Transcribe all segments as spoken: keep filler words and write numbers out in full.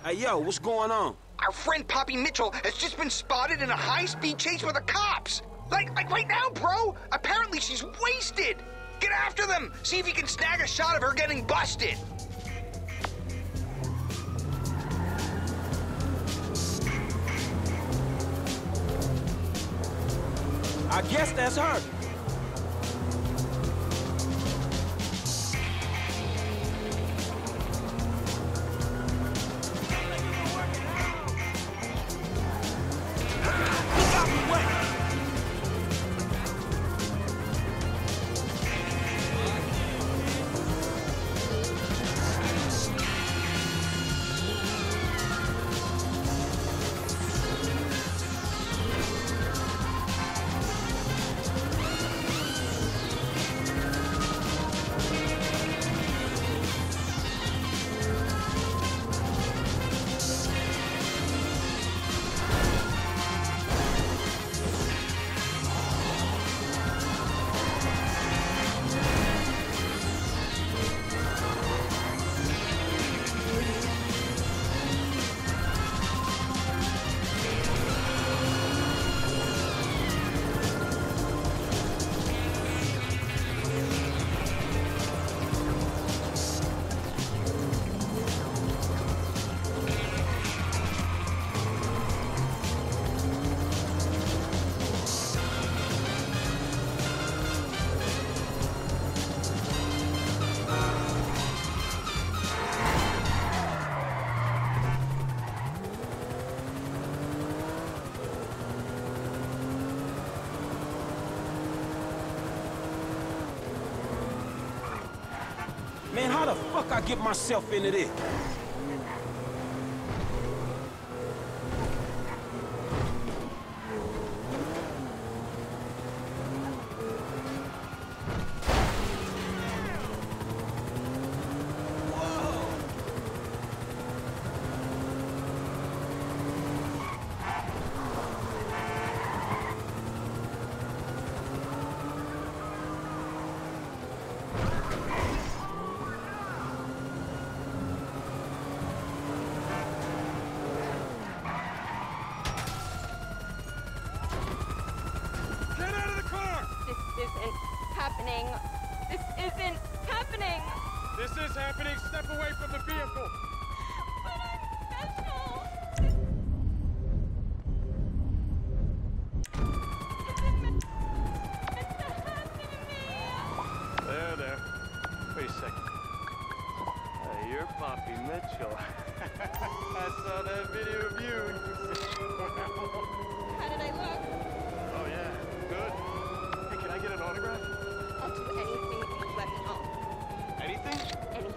Hey, yo, what's going on? Our friend Poppy Mitchell has just been spotted in a high-speed chase with the cops. Like, like right now, bro. Apparently she's wasted. Get after them. See if you can snag a shot of her getting busted. I guess that's her. Man, how the fuck I get myself into this? isn't happening. This isn't happening. This is happening. Step away from the vehicle. But I'm special. This isn't meant to happen to me. There, there. Wait a second. Uh, you're Poppy Mitchell. I saw that video of you. How did I look? Oh, yeah. Good. Hey, can I get an autograph? I'll do anything if you let me home. Anything? Anything.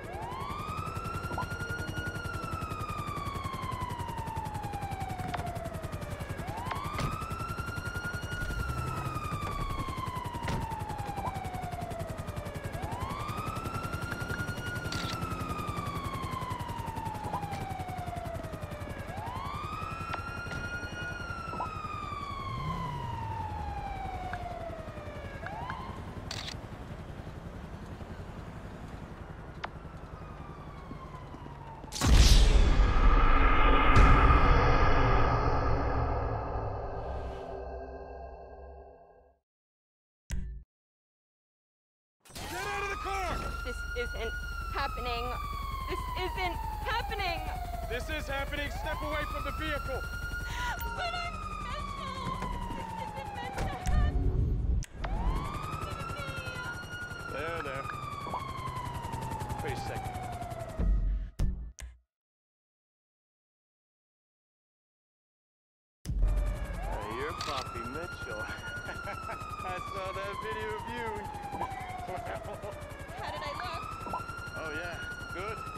This isn't happening. This isn't happening. This is happening. Step away from the vehicle. But I'm special. This isn't meant to happen to me. There, there. Wait a second. Hey, you're Poppy Mitchell. I saw that video of you. How did I look? Oh, yeah. Good.